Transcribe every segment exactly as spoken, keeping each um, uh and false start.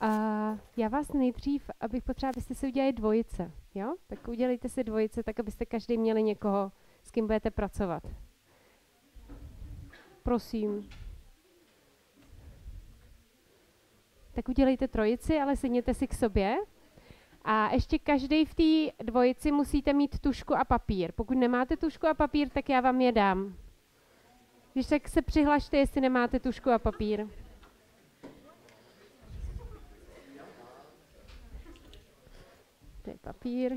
A já vás nejdřív, abych potřeba, abyste si udělali dvojice, jo? Tak udělejte si dvojice, tak abyste každý měli někoho, s kým budete pracovat. Prosím. Tak udělejte trojici, ale sedněte si k sobě. A ještě každý v té dvojici musíte mít tužku a papír. Pokud nemáte tužku a papír, tak já vám je dám. Když tak se přihlašte, jestli nemáte tužku a papír. To je papír.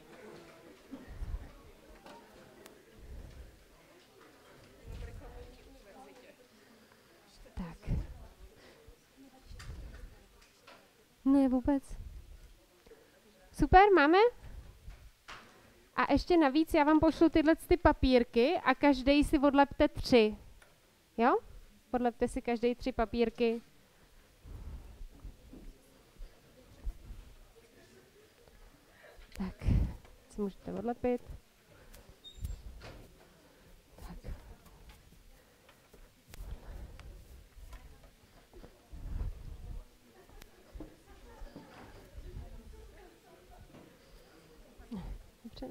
Tak. Ne, vůbec. Super, máme? A ještě navíc já vám pošlu tyhle ty papírky a každý si odlepte tři. Jo? Odlepte si každý tři papírky. Tak, si můžete odlepit. Tak. Dobře.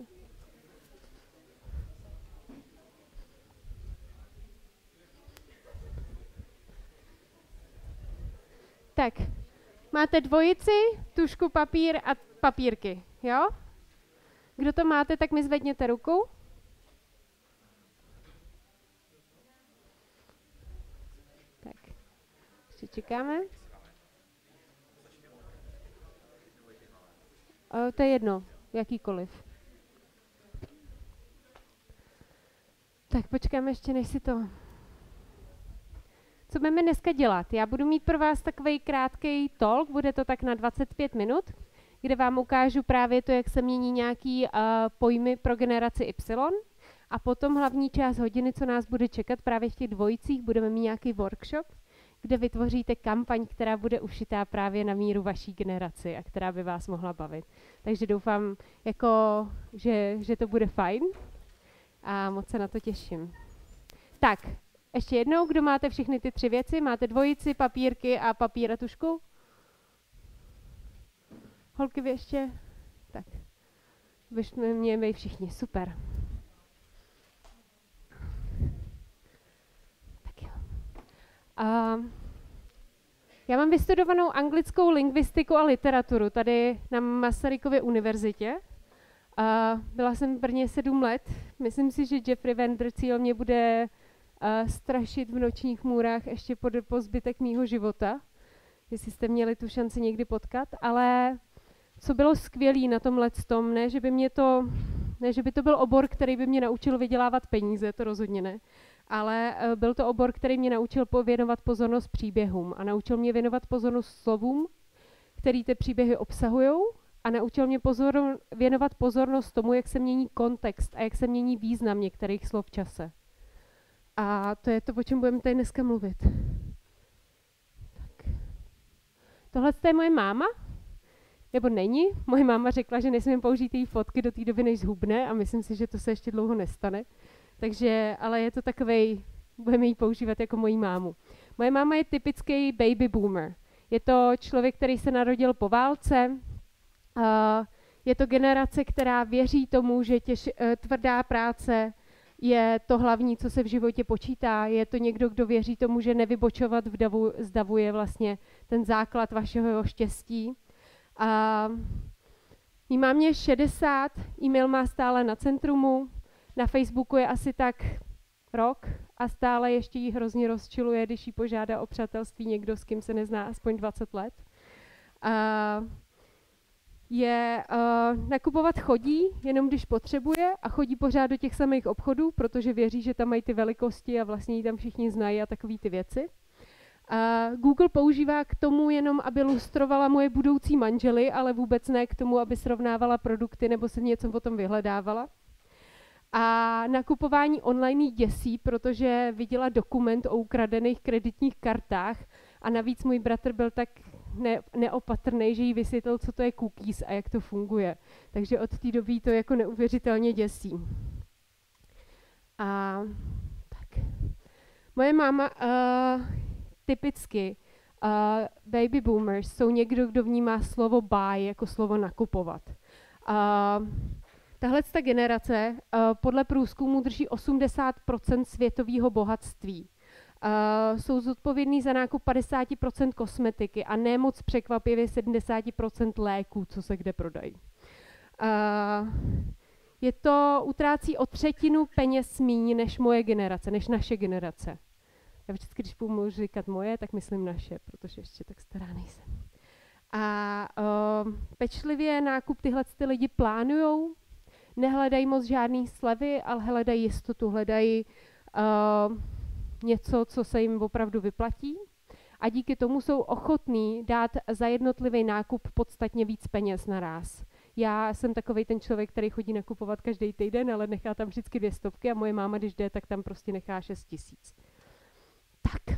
Tak, máte dvojici, tužku, papír a papírky, jo? Kdo to máte, tak mi zvedněte ruku. Tak, ještě čekáme. O, to je jedno, jakýkoliv. Tak počkáme ještě, než si to... Co budeme dneska dělat? Já budu mít pro vás takový krátký talk, bude to tak na dvacet pět minut, kde vám ukážu právě to, jak se mění nějaký uh, pojmy pro generaci Y. A potom hlavní část hodiny, co nás bude čekat právě v těch dvojicích, budeme mít nějaký workshop, kde vytvoříte kampaň, která bude ušitá právě na míru vaší generaci a která by vás mohla bavit. Takže doufám, jako, že, že to bude fajn a moc se na to těším. Tak, ještě jednou, kdo máte všechny ty tři věci? Máte dvojici, papírky a papír a tužku? Holky, vy ještě? Tak, bychom měli všichni, super. Tak jo. Uh, já mám vystudovanou anglickou lingvistiku a literaturu tady na Masarykově univerzitě. Uh, byla jsem v Brně sedm let. Myslím si, že Jeffrey Vanderceel mě bude uh, strašit v nočních můrách ještě po, po zbytek mýho života, jestli jste měli tu šanci někdy potkat, ale co bylo skvělé na tomhle tom, ne, že by mě to, ne, že by to byl obor, který by mě naučil vydělávat peníze, to rozhodně ne, ale uh, byl to obor, který mě naučil věnovat pozornost příběhům a naučil mě věnovat pozornost slovům, který ty příběhy obsahujou, a naučil mě pozor, věnovat pozornost tomu, jak se mění kontext a jak se mění význam některých slov v čase. A to je to, o čem budeme tady dneska mluvit. Tak. Tohle je moje máma, nebo není. Moje máma řekla, že nesmím použít její fotky do té doby, než zhubne, a myslím si, že to se ještě dlouho nestane. Takže, ale je to takovej, budeme ji používat jako moji mámu. Moje máma je typický baby boomer. Je to člověk, který se narodil po válce. Uh, je to generace, která věří tomu, že těž, uh, tvrdá práce je to hlavní, co se v životě počítá. Je to někdo, kdo věří tomu, že nevybočovat v davu, z davu je vlastně ten základ vašeho štěstí. Uh, jí mámě šedesát, e-mail má stále na Centrumu, na Facebooku je asi tak rok a stále ještě jí hrozně rozčiluje, když jí požádá o přátelství někdo, s kým se nezná aspoň dvacet let. Uh, je uh, nakupovat chodí, jenom když potřebuje, a chodí pořád do těch samých obchodů, protože věří, že tam mají ty velikosti a vlastně ji tam všichni znají a takové ty věci. Uh, Google používá k tomu jenom, aby lustrovala moje budoucí manžely, ale vůbec ne k tomu, aby srovnávala produkty nebo se něco o tom vyhledávala. A nakupování online jí děsí, protože viděla dokument o ukradených kreditních kartách a navíc můj bratr byl tak ne, neopatrný, že jí vysvětlil, co to je cookies a jak to funguje. Takže od té doby to jako neuvěřitelně děsí. A tak. Moje máma uh, typicky Uh, baby boomers jsou někdo, kdo vnímá slovo buy jako slovo nakupovat. Uh, tahle ta generace uh, podle průzkumu drží osmdesát procent světového bohatství. Uh, jsou zodpovědní za nákup padesát procent kosmetiky a ne moc překvapivě sedmdesát procent léků, co se kde prodají. Uh, je to, utrácí o třetinu peněz míň než moje generace, než naše generace. Já vždycky, když budu říkat moje, tak myslím naše, protože ještě tak stará nejsem. A uh, pečlivě nákup tyhle ty lidi plánujou, nehledají moc žádný slevy, ale hledají jistotu, hledají uh, něco, co se jim opravdu vyplatí. A díky tomu jsou ochotní dát za jednotlivý nákup podstatně víc peněz naráz. Já jsem takovej ten člověk, který chodí nakupovat každý týden, ale nechá tam vždycky dvě stovky a moje máma, když jde, tak tam prostě nechá šest tisíc. Tak,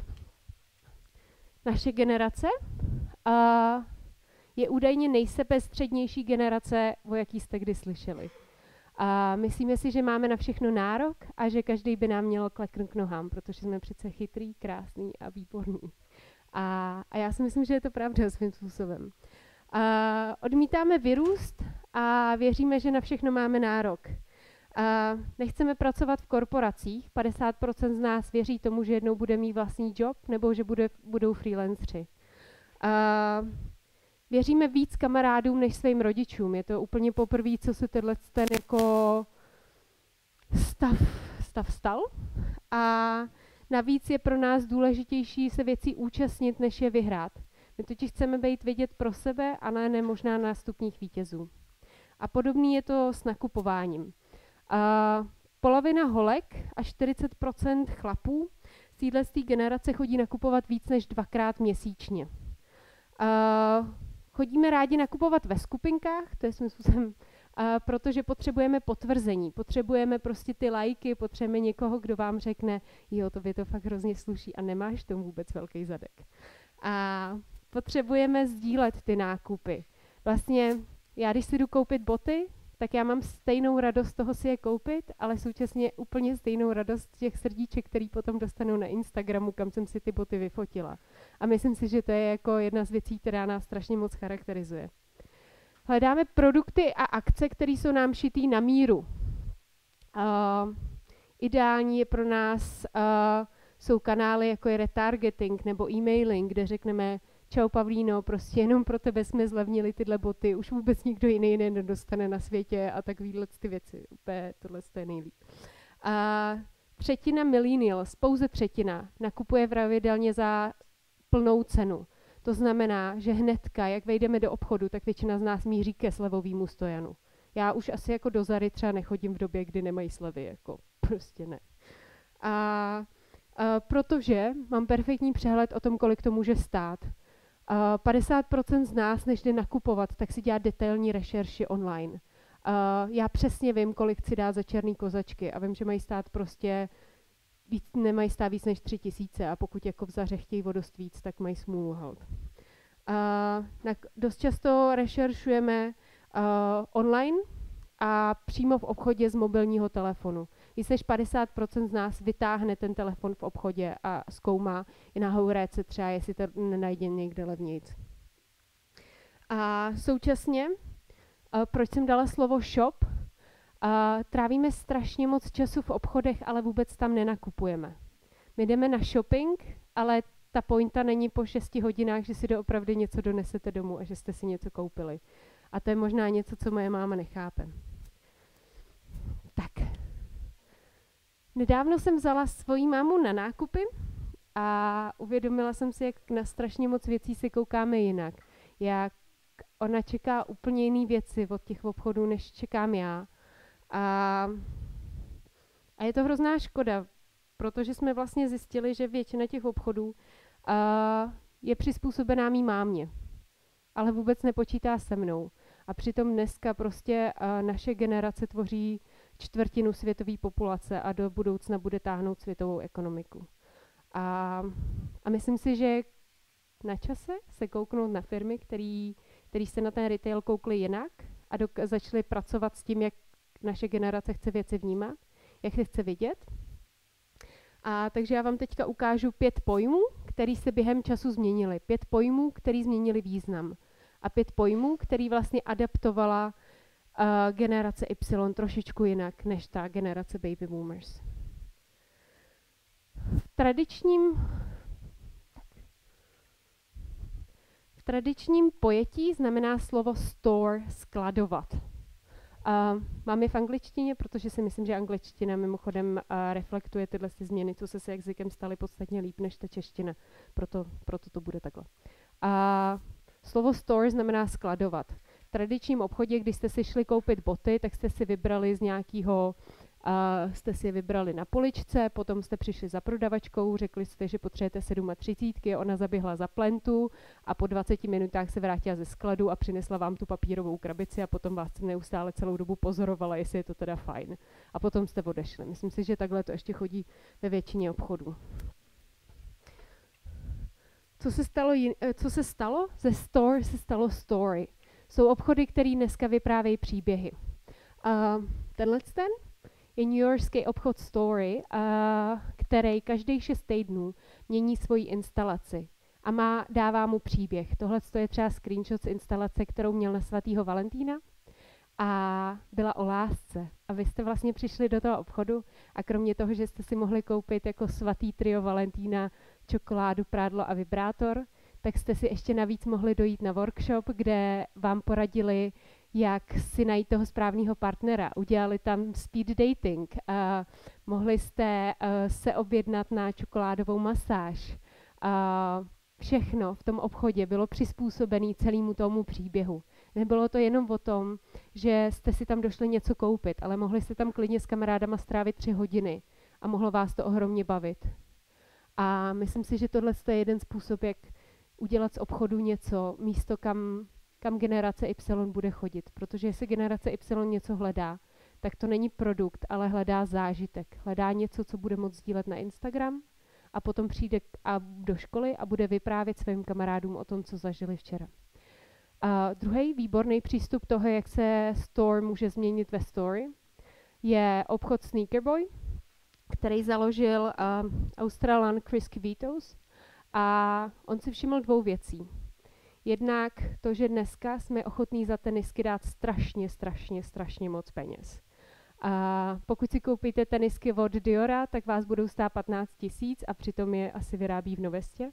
naše generace uh, je údajně nejsebestřednější generace, o jaký jste kdy slyšeli. Uh, myslíme si, že máme na všechno nárok a že každý by nám měl kleknout k nohám, protože jsme přece chytrý, krásný a výborný. A, a já si myslím, že je to pravda svým způsobem. Uh, odmítáme vyrůst a věříme, že na všechno máme nárok. Uh, nechceme pracovat v korporacích, padesát procent z nás věří tomu, že jednou bude mít vlastní job nebo že bude, budou freelancři. Uh, věříme víc kamarádům než svým rodičům. Je to úplně poprvé, co se tenhle ten jako stav, stav stal. A navíc je pro nás důležitější se věcí účastnit, než je vyhrát. My totiž chceme být vidět pro sebe a ne, ne možná nástupních vítězů. A podobný je to s nakupováním. Uh, polovina holek a čtyřicet procent chlapů z téhle generace chodí nakupovat víc než dvakrát měsíčně. Uh, chodíme rádi nakupovat ve skupinkách, to je smyslem, uh, protože potřebujeme potvrzení, potřebujeme prostě ty lajky, potřebujeme někoho, kdo vám řekne, jo, to by to fakt hrozně sluší a nemáš tomu vůbec velký zadek. A potřebujeme sdílet ty nákupy. Vlastně já, když si jdu koupit boty, tak já mám stejnou radost z toho si je koupit, ale současně úplně stejnou radost těch srdíček, který potom dostanu na Instagramu, kam jsem si ty boty vyfotila. A myslím si, že to je jako jedna z věcí, která nás strašně moc charakterizuje. Hledáme produkty a akce, které jsou nám šitý na míru. Uh, ideální je pro nás, uh, jsou kanály jako je retargeting nebo e-mailing, kde řekneme, čau Pavlíno, prostě jenom pro tebe jsme zlevnili tyhle boty, už vůbec nikdo jiný nedostane na světě a takovýhle ty věci. Úplně tohle je nejlíp. A třetina millennials, pouze třetina, nakupuje pravidelně za plnou cenu. To znamená, že hnedka, jak vejdeme do obchodu, tak většina z nás míří ke slevovému stojanu. Já už asi jako do Zary třeba nechodím v době, kdy nemají slevy, jako prostě ne. A, a protože mám perfektní přehled o tom, kolik to může stát. Uh, padesát procent z nás, než jde nakupovat, tak si dělá detailní rešerši online. Uh, já přesně vím, kolik chci dát za černý kozačky a vím, že mají stát prostě, víc, nemají stát víc než tři tisíce a pokud jako v Zaře chtějí o dost víc, tak mají smůlu hold. Uh, na, dost často rešeršujeme uh, online a přímo v obchodě z mobilního telefonu. Víc než padesát procent z nás vytáhne ten telefon v obchodě a zkoumá i na houréce třeba, jestli to nenajde někde levnějc. A současně, uh, proč jsem dala slovo shop, uh, trávíme strašně moc času v obchodech, ale vůbec tam nenakupujeme. My jdeme na shopping, ale ta pointa není po šesti hodinách, že si doopravdy něco donesete domů a že jste si něco koupili. A to je možná něco, co moje máma nechápe. Tak. Nedávno jsem vzala svoji mámu na nákupy a uvědomila jsem si, jak na strašně moc věcí se koukáme jinak. Jak ona čeká úplně jiné věci od těch obchodů, než čekám já. A, a je to hrozná škoda, protože jsme vlastně zjistili, že většina těch obchodů uh, je přizpůsobená mý mámě, ale vůbec nepočítá se mnou. A přitom dneska prostě uh, naše generace tvoří čtvrtinu světové populace a do budoucna bude táhnout světovou ekonomiku. A, a myslím si, že na čase se kouknout na firmy, který, který se na ten retail koukli jinak a dok- začali pracovat s tím, jak naše generace chce věci vnímat, jak se chce vidět. A takže já vám teďka ukážu pět pojmů, který se během času změnily. Pět pojmů, který změnili význam. A pět pojmů, který vlastně adaptovala uh, generace Y trošičku jinak než ta generace baby boomers. V tradičním, v tradičním pojetí znamená slovo store skladovat. Uh, mám je v angličtině, protože si myslím, že angličtina mimochodem uh, reflektuje tyhle změny, co se s jazykem staly podstatně líp než ta čeština. Proto, proto to bude takhle. Uh, slovo store znamená skladovat. V tradičním obchodě, když jste si šli koupit boty, tak jste si vybrali z nějakého Uh, jste si je vybrali na poličce, potom jste přišli za prodavačkou, řekli jste, že potřebujete třicet sedm, ona zaběhla za plentu a po dvaceti minutách se vrátila ze skladu a přinesla vám tu papírovou krabici a potom vás neustále celou dobu pozorovala, jestli je to teda fajn. A potom jste odešli. Myslím si, že takhle to ještě chodí ve většině obchodů. Co se stalo, jin, co se stalo? Ze store se stalo story. Jsou obchody, které dneska vyprávějí příběhy. Uh, tenhle ten je newyorský obchod Story, uh, který každý šest týdnů mění svoji instalaci a má, dává mu příběh. Tohle je třeba screenshot z instalace, kterou měl na svatýho Valentína a byla o lásce. A vy jste vlastně přišli do toho obchodu a kromě toho, že jste si mohli koupit jako svatý trio Valentína čokoládu, prádlo a vibrátor, tak jste si ještě navíc mohli dojít na workshop, kde vám poradili, jak si najít toho správného partnera. Udělali tam speed dating. Uh, mohli jste uh, se objednat na čokoládovou masáž. Uh, všechno v tom obchodě bylo přizpůsobené celému tomu příběhu. Nebylo to jenom o tom, že jste si tam došli něco koupit, ale mohli jste tam klidně s kamarádama strávit tři hodiny a mohlo vás to ohromně bavit. A myslím si, že tohle je jeden způsob, jak udělat z obchodu něco, místo kam kam generace Y bude chodit. Protože jestli generace Y něco hledá, tak to není produkt, ale hledá zážitek. Hledá něco, co bude moct sdílet na Instagram a potom přijde a do školy a bude vyprávět svým kamarádům o tom, co zažili včera. A druhý výborný přístup toho, jak se store může změnit ve story, je obchod Sneaker Boy, který založil uh, Australan Chris Kvitos a on si všiml dvou věcí. Jednak to, že dneska jsme ochotní za tenisky dát strašně, strašně, strašně moc peněz. A pokud si koupíte tenisky od Diora, tak vás budou stát patnáct tisíc a přitom je asi vyrábí v Novestě.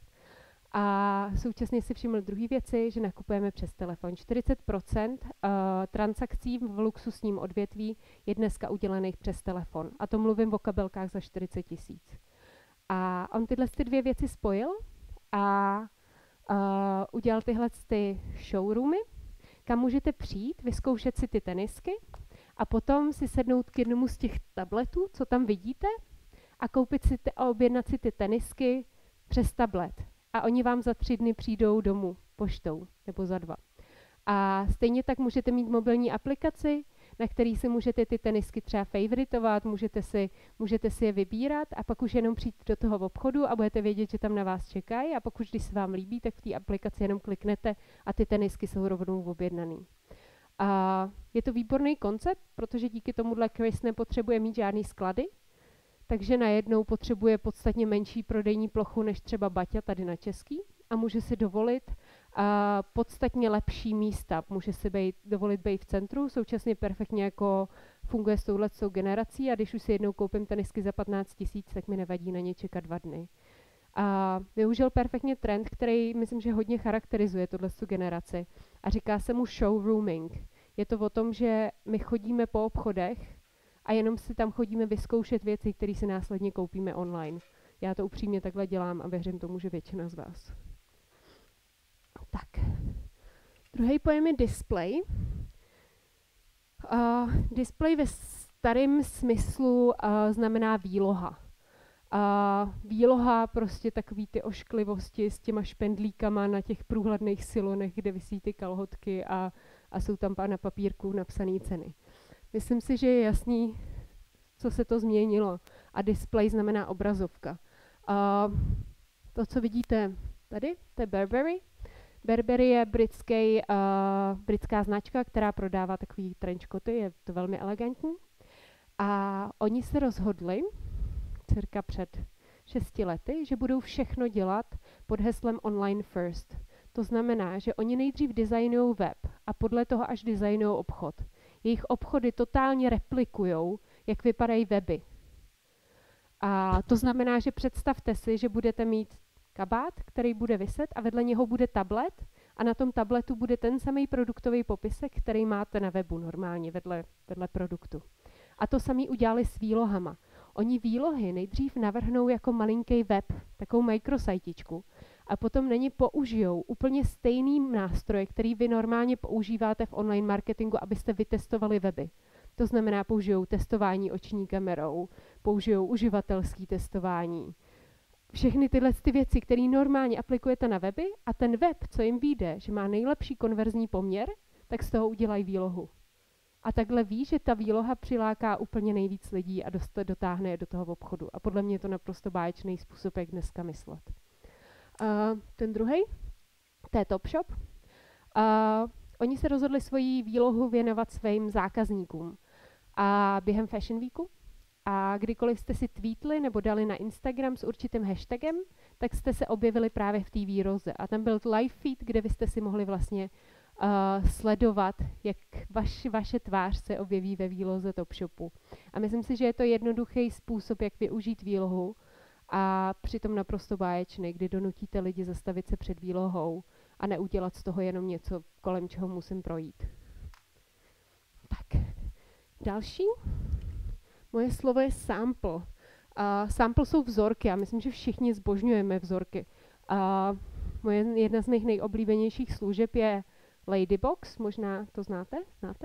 A současně si všiml druhé věci, že nakupujeme přes telefon. čtyřicet procent uh, transakcí v luxusním odvětví je dneska udělaných přes telefon. A to mluvím o kabelkách za čtyřicet tisíc. A on tyhle ty dvě věci spojil a Uh, udělal tyhle ty showroomy, kam můžete přijít, vyzkoušet si ty tenisky a potom si sednout k jednomu z těch tabletů, co tam vidíte, a koupit si te- a objednat si ty tenisky přes tablet. A oni vám za tři dny přijdou domů poštou, nebo za dva. A stejně tak můžete mít mobilní aplikaci, na který si můžete ty tenisky třeba favoritovat, můžete si, můžete si je vybírat a pak už jenom přijít do toho obchodu a budete vědět, že tam na vás čekají a pak už, když se vám líbí, tak v té aplikaci jenom kliknete a ty tenisky jsou rovnou objednaný. A je to výborný koncept, protože díky tomuhle Chris nepotřebuje mít žádný sklady, takže najednou potřebuje podstatně menší prodejní plochu než třeba Baťa tady na Český a může si dovolit uh, podstatně lepší místa. Může si bejt, dovolit být v centru, současně perfektně jako funguje s touhletou generací a když už si jednou koupím tenisky za patnáct tisíc, tak mi nevadí na ně čekat dva dny. A využil perfektně trend, který myslím, že hodně charakterizuje tuto generaci a říká se mu showrooming. Je to o tom, že my chodíme po obchodech a jenom si tam chodíme vyzkoušet věci, které si následně koupíme online. Já to upřímně takhle dělám a věřím tomu, že většina z vás. Tak. Druhý pojem je display. Uh, display ve starém smyslu uh, znamená výloha. Uh, výloha, prostě takový ty ošklivosti s těma špendlíkama na těch průhledných silonech, kde visí ty kalhotky a, a jsou tam na papírku napsané ceny. Myslím si, že je jasný, co se to změnilo. A display znamená obrazovka. Uh, to, co vidíte tady, to je Burberry. Burberry je britský, uh, britská značka, která prodává takový trenchcoaty, je to velmi elegantní. A oni se rozhodli, cirka před šesti lety, že budou všechno dělat pod heslem Online First. To znamená, že oni nejdřív designují web a podle toho až designují obchod. Jejich obchody totálně replikujou, jak vypadají weby. A to znamená, že představte si, že budete mít kabát, který bude viset a vedle něho bude tablet a na tom tabletu bude ten samý produktový popisek, který máte na webu normálně vedle, vedle produktu. A to samý udělali s výlohama. Oni výlohy nejdřív navrhnou jako malinký web, takovou microsajtičku, a potom na ně použijou úplně stejný nástroj, který vy normálně používáte v online marketingu, abyste vytestovali weby. To znamená, použijou testování oční kamerou, použijou uživatelské testování. Všechny tyhle ty věci, které normálně aplikujete na weby a ten web, co jim vyjde, že má nejlepší konverzní poměr, tak z toho udělají výlohu. A takhle ví, že ta výloha přiláká úplně nejvíc lidí a dost, dotáhne je do toho obchodu. A podle mě je to naprosto báječný způsob, jak dneska myslet. Uh, ten druhý, to je Topshop. Uh, oni se rozhodli svoji výlohu věnovat svým zákazníkům. A během Fashion Weeku a kdykoliv jste si tweetli nebo dali na Instagram s určitým hashtagem, tak jste se objevili právě v té výroze. A tam byl live feed, kde vy jste si mohli vlastně uh, sledovat, jak vaš, vaše tvář se objeví ve výloze Topshopu. A myslím si, že je to jednoduchý způsob, jak využít výlohu a přitom naprosto báječný, kdy donutíte lidi zastavit se před výlohou a neudělat z toho jenom něco, kolem čeho musím projít. Tak, další. Moje slovo je sample. Uh, sample jsou vzorky. Já myslím, že všichni zbožňujeme vzorky. Uh, moje, jedna z mých nejoblíbenějších služeb je Ladybox. Možná to znáte? Znáte?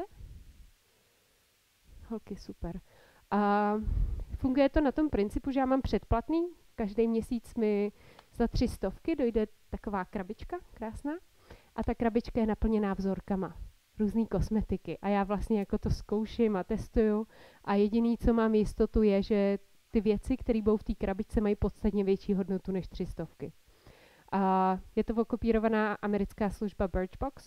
Holky, super. Uh, funguje to na tom principu, že já mám předplatný. Každý měsíc mi za tři stovky dojde taková krabička, krásná. A ta krabička je naplněná vzorkama. Různý kosmetiky a já vlastně jako to zkouším a testuju a jediný, co mám jistotu, je, že ty věci, které budou v té krabičce, mají podstatně větší hodnotu než tři stovky. A je to okopírovaná americká služba Birchbox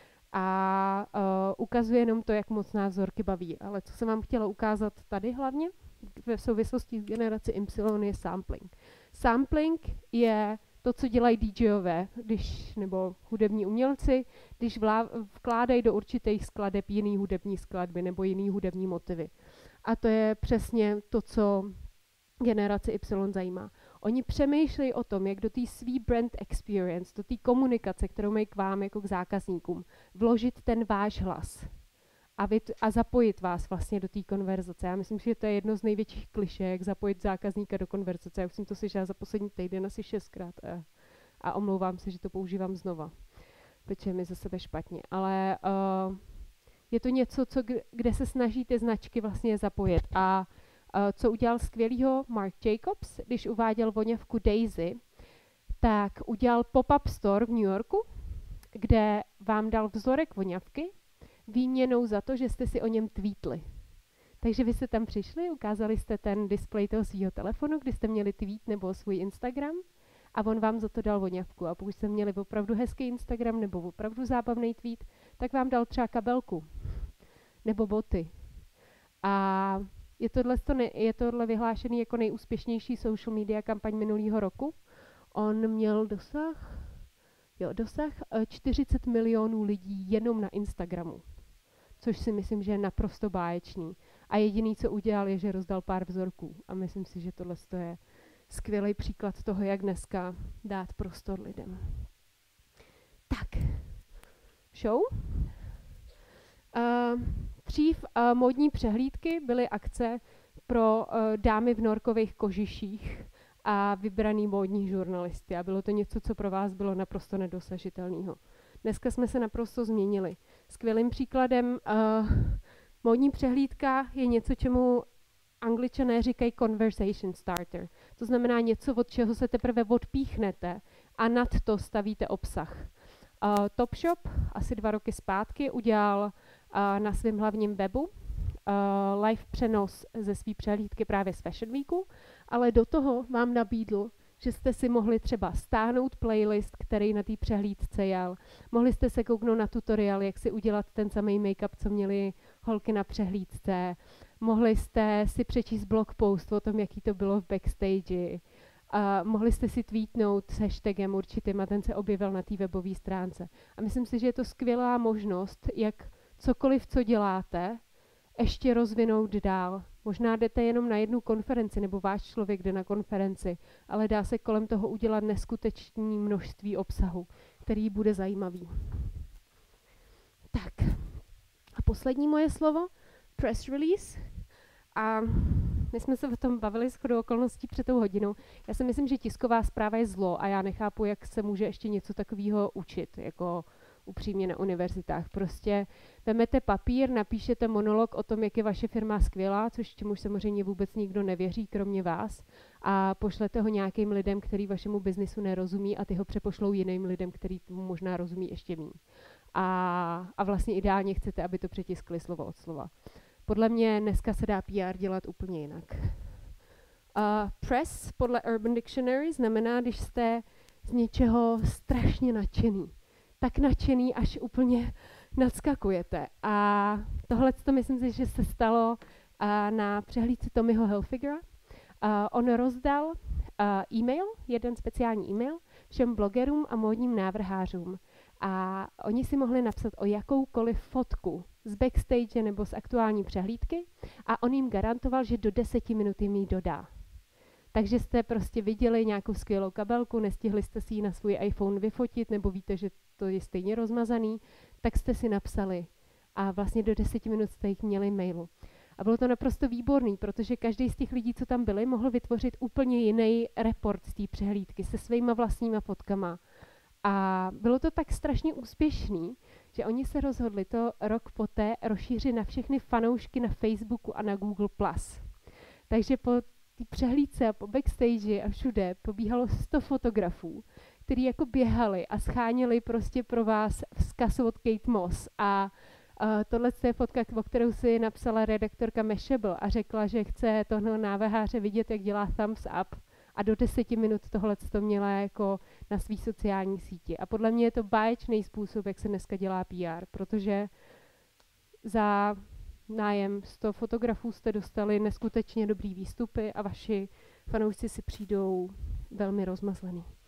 a uh, ukazuje jenom to, jak moc nás vzorky baví. Ale co jsem vám chtěla ukázat tady hlavně ve souvislosti s generací Y je sampling. Sampling je to, co dělají DJové, když, nebo hudební umělci, když vlá, vkládají do určitých skladeb jiný hudební skladby nebo jiný hudební motivy. A to je přesně to, co generaci Y zajímá. Oni přemýšlejí o tom, jak do té svý brand experience, do té komunikace, kterou mají k vám jako k zákazníkům, vložit ten váš hlas a, vyt, a zapojit vás vlastně do té konverzace. Já myslím, že to je jedno z největších klišé, jak zapojit zákazníka do konverzace. Já už jsem to slyšela za poslední týden asi šestkrát a, a omlouvám se, že to používám znova, protože mi za sebe špatně. Ale uh, je to něco, co, kde se snaží ty značky vlastně zapojit. A uh, co udělal skvělýho Marc Jacobs, když uváděl voňavku Daisy, tak udělal pop-up store v New Yorku, kde vám dal vzorek voňavky, výměnou za to, že jste si o něm tweetli. Takže vy jste tam přišli, ukázali jste ten displej toho svého telefonu, kdy jste měli tweet nebo svůj Instagram a on vám za to dal voňavku. A pokud jste měli opravdu hezký Instagram nebo opravdu zábavný tweet, tak vám dal třeba kabelku nebo boty. A je tohle, je tohle vyhlášený jako nejúspěšnější social media kampaň minulého roku. On měl dosah, jo, dosah čtyřicet milionů lidí jenom na Instagramu. Což si myslím, že je naprosto báječný. A jediný, co udělal, je, že rozdal pár vzorků. A myslím si, že tohle je skvělý příklad toho, jak dneska dát prostor lidem. Tak, show. Uh, dřív uh, módní přehlídky byly akce pro uh, dámy v norkových kožiších a vybraný módní žurnalisty. A bylo to něco, co pro vás bylo naprosto nedosažitelného. Dneska jsme se naprosto změnili. Skvělým příkladem uh, módní přehlídka je něco, čemu Angličané říkají conversation starter. To znamená něco, od čeho se teprve odpíchnete a nad to stavíte obsah. Uh, Topshop asi dva roky zpátky udělal uh, na svém hlavním webu uh, live přenos ze své přehlídky právě z Fashion Weeku, ale do toho vám nabídl, že jste si mohli třeba stáhnout playlist, který na té přehlídce jel. Mohli jste se kouknout na tutoriál, jak si udělat ten samý make-up, co měli holky na přehlídce. Mohli jste si přečíst blog post o tom, jaký to bylo v backstage. A mohli jste si tweetnout s hashtagem určitým a ten se objevil na té webové stránce. A myslím si, že je to skvělá možnost, jak cokoliv, co děláte, ještě rozvinout dál. Možná jdete jenom na jednu konferenci, nebo váš člověk jde na konferenci, ale dá se kolem toho udělat neskutečné množství obsahu, který bude zajímavý. Tak. A poslední moje slovo, press release. A my jsme se o tom bavili shodou okolností před tou hodinou. Já si myslím, že tisková zpráva je zlo a já nechápu, jak se může ještě něco takového učit, jako upřímně na univerzitách. Prostě vemete papír, napíšete monolog o tom, jak je vaše firma skvělá, což čemuž samozřejmě vůbec nikdo nevěří, kromě vás, a pošlete ho nějakým lidem, který vašemu biznisu nerozumí a ty ho přepošlou jiným lidem, který tomu možná rozumí ještě méně. A, a vlastně ideálně chcete, aby to přetiskli slovo od slova. Podle mě dneska se dá P R dělat úplně jinak. Uh, press podle Urban Dictionary znamená, když jste z něčeho strašně nadšený. Tak nadšený, až úplně nadskakujete. A tohle to myslím si, že se stalo uh, na přehlídce Tommyho Hilfigera. Uh, on rozdal uh, e-mail, jeden speciální e-mail, všem blogerům a módním návrhářům. A oni si mohli napsat o jakoukoliv fotku z backstage nebo z aktuální přehlídky a on jim garantoval, že do deseti minut jim ji dodá. Takže jste prostě viděli nějakou skvělou kabelku, nestihli jste si ji na svůj iPhone vyfotit, nebo víte, že to je stejně rozmazaný, tak jste si napsali a vlastně do deseti minut jste jich měli mailu. A bylo to naprosto výborný, protože každý z těch lidí, co tam byli, mohl vytvořit úplně jiný report z té přehlídky se svýma vlastníma fotkama. A bylo to tak strašně úspěšný, že oni se rozhodli to rok poté rozšířit na všechny fanoušky na Facebooku a na Google plus. Takže po té přehlídce a po backstage a všude pobíhalo sto fotografů, kteří jako běhali a scháněli prostě pro vás vzkaz od Kate Moss. A uh, tohle je fotka, o kterou si napsala redaktorka Mashable a řekla, že chce toho návrháře vidět, jak dělá thumbs up. A do deseti minut tohle to měla jako na svý sociální síti. A podle mě je to báječný způsob, jak se dneska dělá P R, protože za nájem sto fotografů jste dostali neskutečně dobrý výstupy a vaši fanoušci si přijdou velmi rozmazlený.